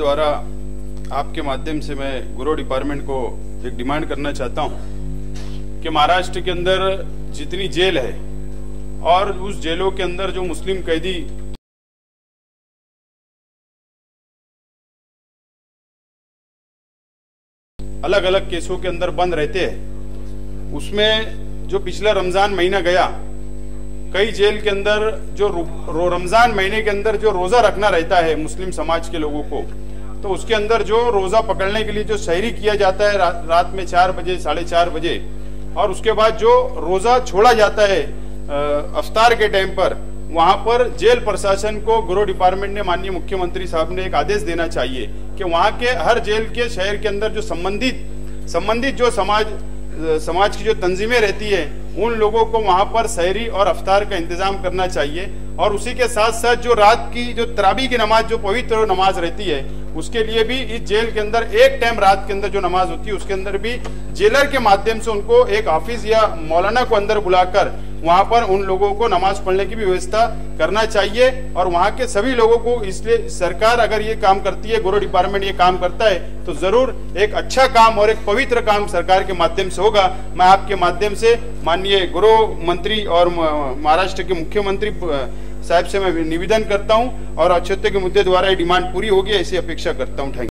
द्वारा आपके माध्यम से मैं गृह डिपार्टमेंट को एक डिमांड करना चाहता हूं कि महाराष्ट्र के अंदर जितनी जेल है और उस जेलों के अंदर जो मुस्लिम कैदी अलग अलग केसों के अंदर बंद रहते हैं, उसमें जो पिछला रमजान महीना गया, कई जेल के अंदर जो रमजान महीने के अंदर जो रोजा रखना रहता है मुस्लिम समाज के लोगों को, तो उसके अंदर जो रोजा पकड़ने के लिए जो सहरी किया जाता है रात में 4 बजे 4:30 बजे, और उसके बाद जो रोजा छोड़ा जाता है इफ्तार के टाइम पर, वहां पर जेल प्रशासन को गृह डिपार्टमेंट ने माननीय मुख्यमंत्री साहब ने एक आदेश देना चाहिए कि वहां के हर जेल के शहर के अंदर जो संबंधित जो समाज की जो तंजीमें रहती है, उन लोगों को वहां पर सहरी और इफ्तार का इंतजाम करना चाहिए। और उसी के साथ साथ जो रात की जो तरावीह की नमाज, जो पवित्र नमाज रहती है, उसके लिए भी इस जेल के अंदर एक टाइम रात के अंदर जो नमाज होती है, उसके अंदर भी जेलर के माध्यम से उनको एक हाफिज या मौलाना को अंदर बुलाकर वहां पर उन लोगों को नमाज पढ़ने की भी व्यवस्था करना चाहिए। और वहां के सभी लोगों को, इसलिए सरकार अगर ये काम करती है, गृह डिपार्टमेंट ये काम करता है, तो जरूर एक अच्छा काम और एक पवित्र काम सरकार के माध्यम से होगा। मैं आपके माध्यम से माननीय गृह मंत्री और महाराष्ट्र के मुख्यमंत्री साहब से मैं निवेदन करता हूं और अच्छे के मुद्दे द्वारा ये डिमांड पूरी होगी, ऐसी अपेक्षा करता हूं। Thank you.